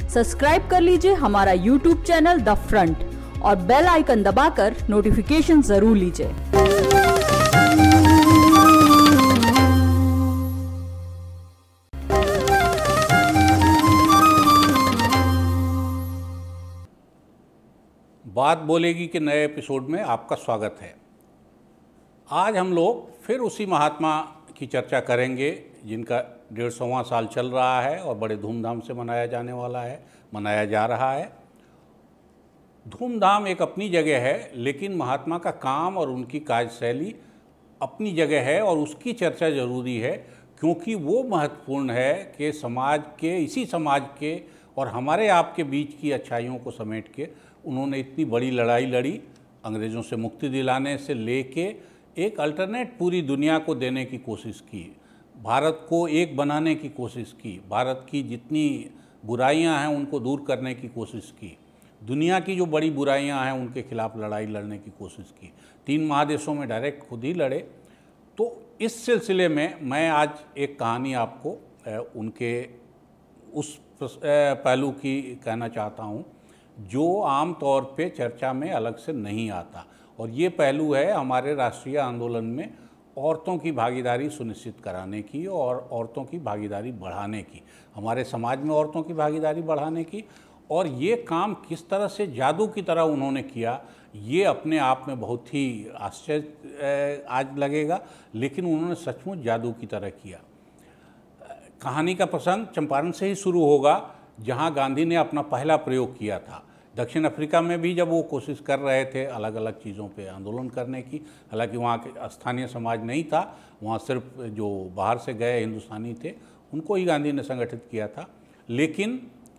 Subscribe कर लीजिए हमारा YouTube चैनल द फ्रंट और बेल आइकन दबाकर नोटिफिकेशन जरूर लीजिए। बात बोलेगी के नए एपिसोड में आपका स्वागत है। आज हम लोग फिर उसी महात्मा की चर्चा करेंगे जिनका 150वां साल चल रहा है और बड़े धूमधाम से मनाया जा रहा है। धूमधाम एक अपनी जगह है, लेकिन महात्मा का काम और उनकी कार्यशैली अपनी जगह है और उसकी चर्चा ज़रूरी है, क्योंकि वो महत्वपूर्ण है कि इसी समाज के और हमारे आपके बीच की अच्छाइयों को समेट के उन्होंने इतनी बड़ी लड़ाई लड़ी, अंग्रेज़ों से मुक्ति दिलाने से लेके एक अल्टरनेट पूरी दुनिया को देने की कोशिश की, भारत को एक बनाने की कोशिश की, भारत की जितनी बुराइयां हैं उनको दूर करने की कोशिश की, दुनिया की जो बड़ी बुराइयां हैं उनके खिलाफ लड़ाई लड़ने की कोशिश की, 3 महादेशों में डायरेक्ट खुद ही लड़े। तो इस सिलसिले में मैं आज एक कहानी आपको उनके उस पहलू की कहना चाहता हूँ जो आम तौर पे चर्चा में अलग से नहीं आता, और ये पहलू है हमारे राष्ट्रीय आंदोलन में औरतों की भागीदारी सुनिश्चित कराने की और औरतों की भागीदारी बढ़ाने की, हमारे समाज में औरतों की भागीदारी बढ़ाने की। और ये काम किस तरह से जादू की तरह उन्होंने किया, ये अपने आप में बहुत ही आश्चर्य आज लगेगा, लेकिन उन्होंने सचमुच जादू की तरह किया। कहानी का प्रसंग चंपारण से ही शुरू होगा, जहाँ गांधी ने अपना पहला प्रयोग किया था। दक्षिण अफ्रीका में भी जब वो कोशिश कर रहे थे अलग अलग चीज़ों पे आंदोलन करने की, हालांकि वहाँ के स्थानीय समाज नहीं था, वहाँ सिर्फ जो बाहर से गए हिंदुस्तानी थे उनको ही गांधी ने संगठित किया था, लेकिन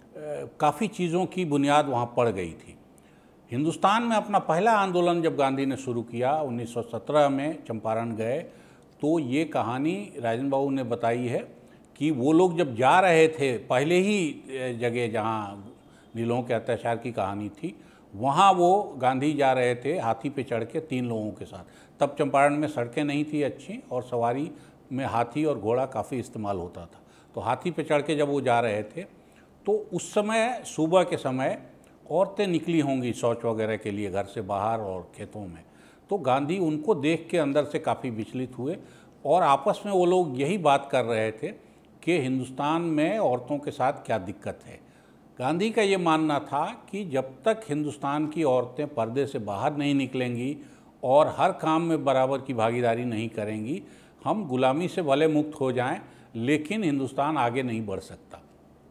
काफ़ी चीज़ों की बुनियाद वहाँ पड़ गई थी। हिंदुस्तान में अपना पहला आंदोलन जब गांधी ने शुरू किया 1917 में चंपारण गए, तो ये कहानी राजेंद्र बाबू ने बताई है कि वो लोग जब जा रहे थे, पहले ही जगह जहाँ नीलों के अत्याचार की कहानी थी, वहाँ वो गांधी जा रहे थे हाथी पे चढ़ के 3 लोगों के साथ। तब चंपारण में सड़कें नहीं थी अच्छी और सवारी में हाथी और घोड़ा काफ़ी इस्तेमाल होता था, तो हाथी पे चढ़ के जब वो जा रहे थे तो उस समय सुबह के समय औरतें निकली होंगी शौच वगैरह के लिए घर से बाहर और खेतों में। तो गांधी उनको देख के अंदर से काफ़ी विचलित हुए और आपस में वो लोग यही बात कर रहे थे कि हिंदुस्तान में औरतों के साथ क्या दिक्कत है। गांधी का ये मानना था कि जब तक हिंदुस्तान की औरतें पर्दे से बाहर नहीं निकलेंगी और हर काम में बराबर की भागीदारी नहीं करेंगी, हम गुलामी से भले मुक्त हो जाएं, लेकिन हिंदुस्तान आगे नहीं बढ़ सकता।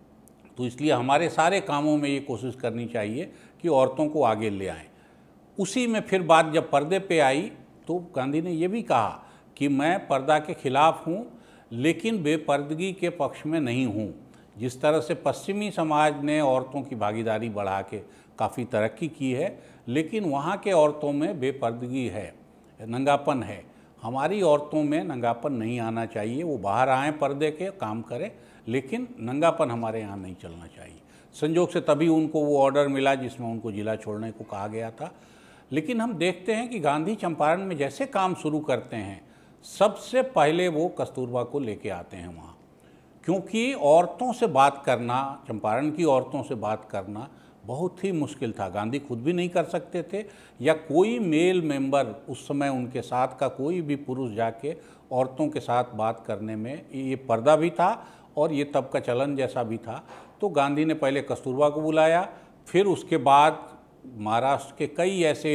तो इसलिए हमारे सारे कामों में ये कोशिश करनी चाहिए कि औरतों को आगे ले आएं। उसी में फिर बात जब पर्दे पे आई तो गांधी ने ये भी कहा कि मैं पर्दा के खिलाफ हूँ, लेकिन बेपर्दगी के पक्ष में नहीं हूँ। जिस तरह से पश्चिमी समाज ने औरतों की भागीदारी बढ़ा के काफ़ी तरक्की की है, लेकिन वहाँ के औरतों में बेपर्दगी है, नंगापन है। हमारी औरतों में नंगापन नहीं आना चाहिए, वो बाहर आएँ पर्दे के काम करें, लेकिन नंगापन हमारे यहाँ नहीं चलना चाहिए। संजोग से तभी उनको वो ऑर्डर मिला जिसमें उनको जिला छोड़ने को कहा गया था। लेकिन हम देखते हैं कि गांधी चंपारण में जैसे काम शुरू करते हैं, सबसे पहले वो कस्तूरबा को लेके आते हैं वहाँ, क्योंकि औरतों से बात करना, चंपारण की औरतों से बात करना बहुत ही मुश्किल था। गांधी खुद भी नहीं कर सकते थे, या कोई मेल मेंबर उस समय उनके साथ का कोई भी पुरुष जाके औरतों के साथ बात करने में, ये पर्दा भी था और ये तब का चलन जैसा भी था। तो गांधी ने पहले कस्तूरबा को बुलाया, फिर उसके बाद महाराष्ट्र के कई ऐसे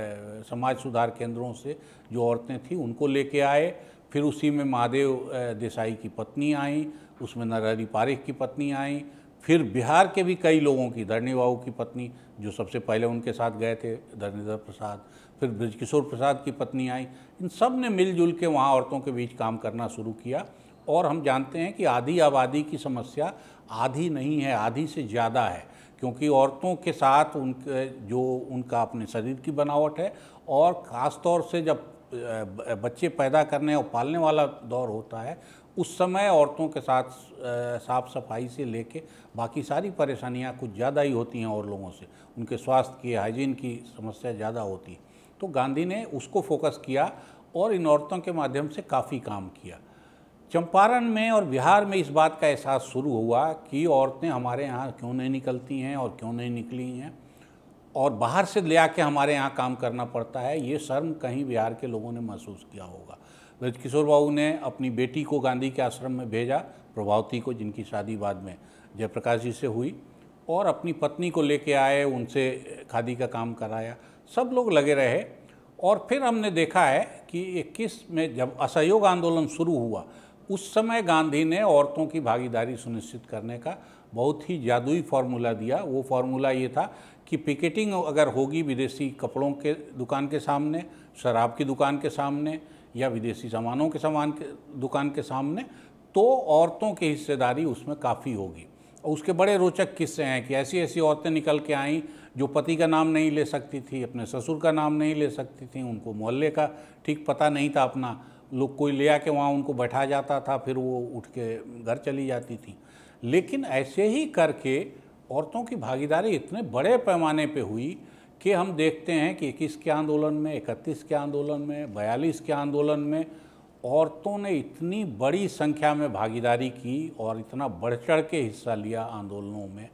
समाज सुधार केंद्रों से जो औरतें थीं उनको लेके आए। फिर उसी में महादेव देसाई की पत्नी आई, उसमें नरहरि पारिख की पत्नी आई, फिर बिहार के भी कई लोगों की, धरणी बाबू की पत्नी जो सबसे पहले उनके साथ गए थे, धरणीधर प्रसाद, फिर ब्रजकिशोर प्रसाद की पत्नी आई। इन सब ने मिलजुल के वहाँ औरतों के बीच काम करना शुरू किया। और हम जानते हैं कि आधी आबादी की समस्या आधी नहीं है, आधी से ज़्यादा है, क्योंकि औरतों के साथ उनका अपने शरीर की बनावट है, और ख़ास तौर से जब बच्चे पैदा करने और पालने वाला दौर होता है, उस समय औरतों के साथ साफ़ सफाई से लेके बाकी सारी परेशानियां कुछ ज़्यादा ही होती हैं और लोगों से, उनके स्वास्थ्य की, हाइजीन की समस्या ज़्यादा होती है। तो गांधी ने उसको फोकस किया और इन औरतों के माध्यम से काफ़ी काम किया। चंपारण में और बिहार में इस बात का एहसास शुरू हुआ कि औरतें हमारे यहाँ क्यों नहीं निकलती हैं और क्यों नहीं निकली हैं, और बाहर से ले आके हमारे यहाँ काम करना पड़ता है। ये शर्म कहीं बिहार के लोगों ने महसूस किया होगा। ब्रजकिशोर बाबू ने अपनी बेटी को गांधी के आश्रम में भेजा, प्रभावती को, जिनकी शादी बाद में जयप्रकाश जी से हुई, और अपनी पत्नी को लेके आए, उनसे खादी का काम कराया, सब लोग लगे रहे। और फिर हमने देखा है कि 21 में जब असहयोग आंदोलन शुरू हुआ, उस समय गांधी ने औरतों की भागीदारी सुनिश्चित करने का बहुत ही जादुई फार्मूला दिया। वो फार्मूला ये था कि पिकेटिंग अगर होगी विदेशी कपड़ों के दुकान के सामने, शराब की दुकान के सामने या विदेशी सामानों के दुकान के सामने, तो औरतों की हिस्सेदारी उसमें काफ़ी होगी। और उसके बड़े रोचक किस्से हैं कि ऐसी ऐसी औरतें निकल के आईं जो पति का नाम नहीं ले सकती थी, अपने ससुर का नाम नहीं ले सकती थी, उनको मोहल्ले का ठीक पता नहीं था अपना, लोग कोई ले आके वहाँ उनको बैठा जाता था, फिर वो उठ के घर चली जाती थी। लेकिन ऐसे ही करके औरतों की भागीदारी इतने बड़े पैमाने पे हुई कि हम देखते हैं कि 21 के आंदोलन में, 31 के आंदोलन में, 42 के आंदोलन में औरतों ने इतनी बड़ी संख्या में भागीदारी की और इतना बढ़ चढ़ के हिस्सा लिया आंदोलनों में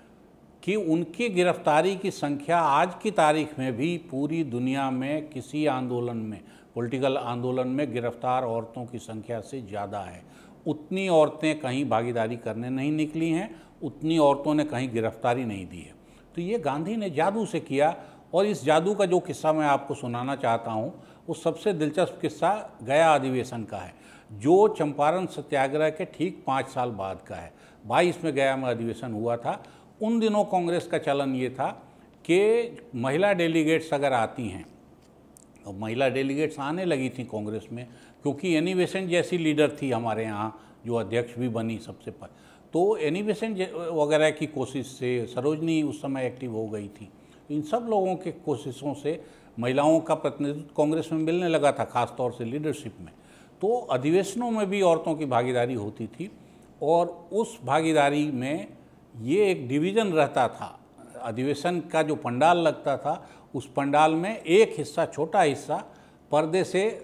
कि उनकी गिरफ्तारी की संख्या आज की तारीख में भी पूरी दुनिया में किसी आंदोलन में, पॉलिटिकल आंदोलन में गिरफ्तार औरतों की संख्या से ज़्यादा है। उतनी औरतें कहीं भागीदारी करने नहीं निकली हैं, उतनी औरतों ने कहीं गिरफ्तारी नहीं दी है। तो ये गांधी ने जादू से किया। और इस जादू का जो किस्सा मैं आपको सुनाना चाहता हूँ, वो सबसे दिलचस्प किस्सा गया अधिवेशन का है, जो चंपारण सत्याग्रह के ठीक 5 साल बाद का है। 22 में गया में अधिवेशन हुआ था। उन दिनों कांग्रेस का चलन ये था कि महिला डेलीगेट्स अगर आती हैं, और महिला डेलीगेट्स आने लगी थी कांग्रेस में, क्योंकि एनी बेसेंट जैसी लीडर थी हमारे यहाँ, जो अध्यक्ष भी बनी सबसे पहले, तो एनी बेसेंट वगैरह की कोशिश से, सरोजनी उस समय एक्टिव हो गई थी, इन सब लोगों के कोशिशों से महिलाओं का प्रतिनिधित्व कांग्रेस में मिलने लगा था, खासतौर से लीडरशिप में। तो अधिवेशनों में भी औरतों की भागीदारी होती थी, और उस भागीदारी में ये एक डिवीज़न रहता था। अधिवेशन का जो पंडाल लगता था, उस पंडाल में एक हिस्सा, छोटा हिस्सा पर्दे से,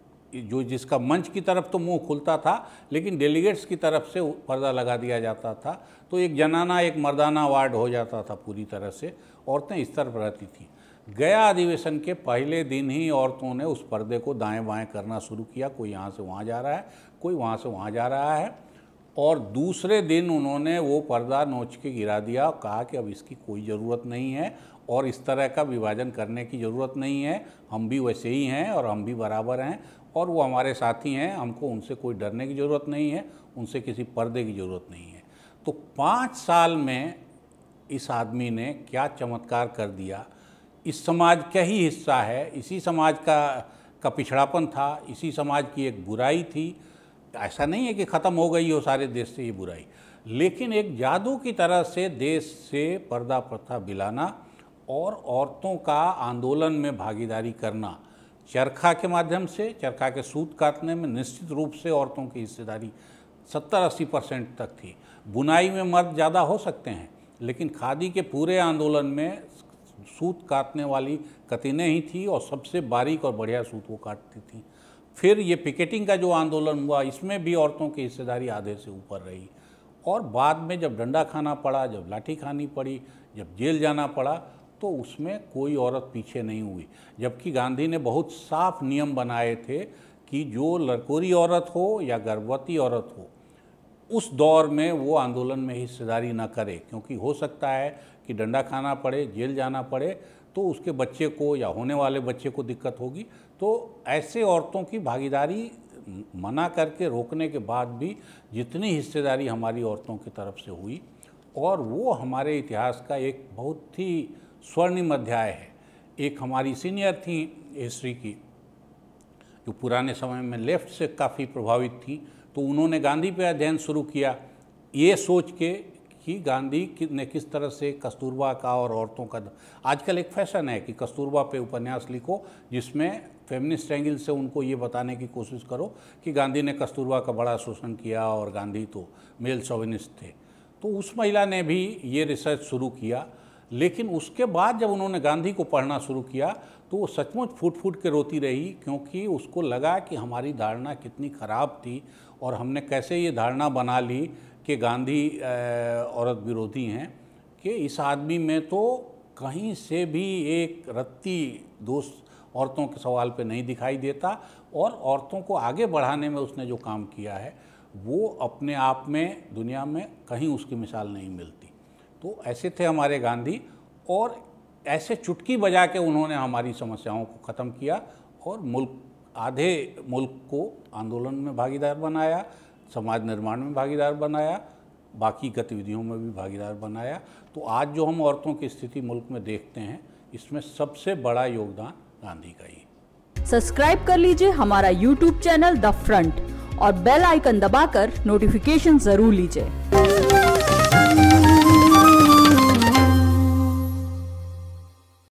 जो जिसका मंच की तरफ तो मुंह खुलता था, लेकिन डेलीगेट्स की तरफ से पर्दा लगा दिया जाता था। तो एक जनाना एक मर्दाना वार्ड हो जाता था पूरी तरह से, औरतें इस तरफ रहती थीं। गया अधिवेशन के पहले दिन ही औरतों ने उस पर्दे को दाएं बाएं करना शुरू किया, कोई यहाँ से वहाँ जा रहा है, कोई वहाँ से वहाँ जा रहा है, और दूसरे दिन उन्होंने वो पर्दा नोच के गिरा दिया और कहा कि अब इसकी कोई ज़रूरत नहीं है और इस तरह का विभाजन करने की ज़रूरत नहीं है, हम भी वैसे ही हैं और हम भी बराबर हैं और वो हमारे साथी हैं, हमको उनसे कोई डरने की ज़रूरत नहीं है, उनसे किसी पर्दे की ज़रूरत नहीं है। तो 5 साल में इस आदमी ने क्या चमत्कार कर दिया। इस समाज का ही हिस्सा है, इसी समाज का पिछड़ापन था, इसी समाज की एक बुराई थी। ऐसा नहीं है कि ख़त्म हो गई हो सारे देश से ये बुराई, लेकिन एक जादू की तरह से देश से पर्दा प्रथा बिलाना और औरतों का आंदोलन में भागीदारी करना, चरखा के माध्यम से, चरखा के सूत काटने में निश्चित रूप से औरतों की हिस्सेदारी 70-80% तक थी। बुनाई में मर्द ज़्यादा हो सकते हैं, लेकिन खादी के पूरे आंदोलन में सूत काटने वाली कतीनें ही थी और सबसे बारीक और बढ़िया सूत वो काटती थी। फिर ये पिकेटिंग का जो आंदोलन हुआ, इसमें भी औरतों की हिस्सेदारी आधे से ऊपर रही। और बाद में जब डंडा खाना पड़ा, जब लाठी खानी पड़ी, जब जेल जाना पड़ा, तो उसमें कोई औरत पीछे नहीं हुई। जबकि गांधी ने बहुत साफ नियम बनाए थे कि जो लड़कोरी औरत हो या गर्भवती औरत हो, उस दौर में वो आंदोलन में हिस्सेदारी न करे, क्योंकि हो सकता है कि डंडा खाना पड़े, जेल जाना पड़े, तो उसके बच्चे को या होने वाले बच्चे को दिक्कत होगी। तो ऐसे औरतों की भागीदारी मना करके रोकने के बाद भी जितनी हिस्सेदारी हमारी औरतों की तरफ से हुई, और वो हमारे इतिहास का एक बहुत ही स्वर्णिम अध्याय है। एक हमारी सीनियर थी हिस्ट्री की, जो पुराने समय में लेफ्ट से काफ़ी प्रभावित थी, तो उन्होंने गांधी पे अध्ययन शुरू किया, ये सोच के कि गांधी ने किस तरह से कस्तूरबा का और औरतों का, आजकल एक फैशन है कि कस्तूरबा पे उपन्यास लिखो जिसमें फेमिनिस्ट एंगल से उनको ये बताने की कोशिश करो कि गांधी ने कस्तूरबा का बड़ा शोषण किया और गांधी तो मेल शोविनिस्ट थे। तो उस महिला ने भी ये रिसर्च शुरू किया लेकिन उसके बाद जब उन्होंने गांधी को पढ़ना शुरू किया तो वो सचमुच फूट फूट के रोती रही, क्योंकि उसको लगा कि हमारी धारणा कितनी ख़राब थी और हमने कैसे ये धारणा बना ली कि गांधी औरत विरोधी हैं, कि इस आदमी में तो कहीं से भी एक रत्ती दोष औरतों के सवाल पे नहीं दिखाई देता, और औरतों को आगे बढ़ाने में उसने जो काम किया है वो अपने आप में दुनिया में कहीं उसकी मिसाल नहीं मिलती। तो ऐसे थे हमारे गांधी, और ऐसे चुटकी बजा के उन्होंने हमारी समस्याओं को ख़त्म किया और आधे मुल्क को आंदोलन में भागीदार बनाया, समाज निर्माण में भागीदार बनाया, बाकी गतिविधियों में भी भागीदार बनाया। तो आज जो हम औरतों की स्थिति मुल्क में देखते हैं, इसमें सबसे बड़ा योगदान गांधी का ही। सब्सक्राइब कर लीजिए हमारा YouTube चैनल द फ्रंट और बेल आइकन दबाकर नोटिफिकेशन जरूर लीजिए।